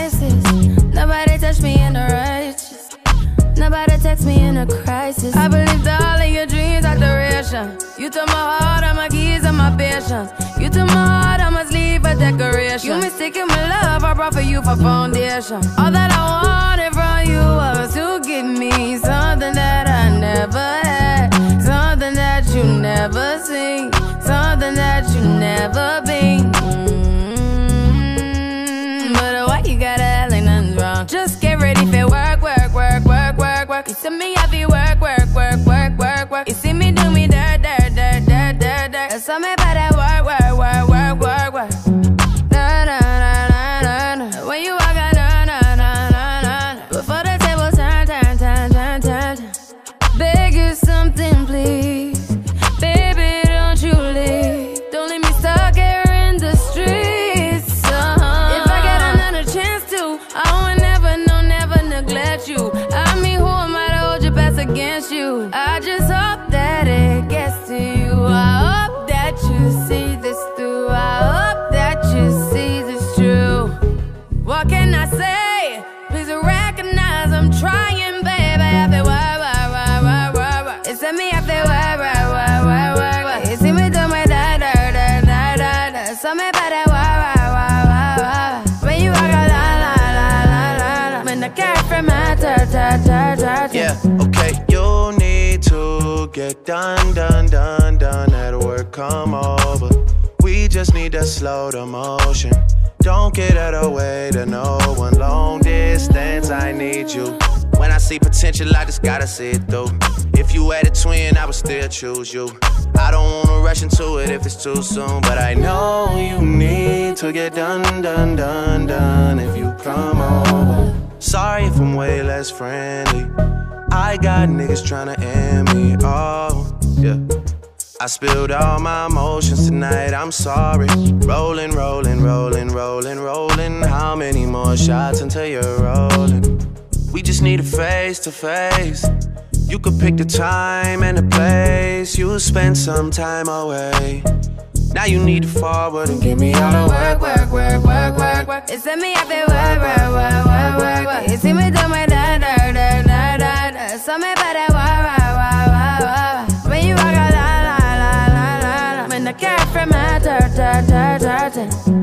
crisis. Nobody touch me in a righteous. Nobody text me in a crisis. I believed all of your dreams are duration. You took my heart, all my keys, and my patience. You took my heart, I must leave a decoration. You mistaken my love, I brought for you for foundation. All that I wanted from you was to give me something that I never had, something that you never seen, something that you never been. But why you gotta act like nothing's wrong? Just get ready for work, work, work, work, work, work. You see me, I be work, work, work, work, work, work. You see me do me dirt, dirt, dirt, dirt, dirt, dirt. That's all me about that work, work, work, work, work, work. Na na na na na na. When you walk out, na na na na na. Before the table turn, turn, turn, turn, turn, turn. Beg you something, please. Baby, don't you leave. Don't leave me stuck here in the streets. If I get another chance to, I would never, no, never neglect you. I mean, who am I to hold your best against you? I just hope that it gets to you. I hope that you see this through. I hope that you see this true. What can I say? Please recognize I'm trying, baby. I feel work. It's me, I feel work. You see me do my da. So me about that work. When you walk out, la. When the cat from my ta. Yeah, okay, you need to get done. That'll work, come over. We just need to slow the motion. Don't get out of the way to no one. Long distance, I need you. When I see potential, I just gotta see it through. If you had a twin, I would still choose you. I don't wanna rush into it if it's too soon, but I know you need to get done. If you come over. Sorry if I'm way less friendly. I got niggas tryna end me. Oh, yeah. I spilled all my emotions tonight, I'm sorry. Rolling. How many more shots until you're rolling? We just need a face to face. You could pick the time and the place. You'll spend some time away. Now you need to forward and give me all the work. It's me, I feel work. You see me do my da. So me about that work. When you walk out, la. When the cat from my dirt.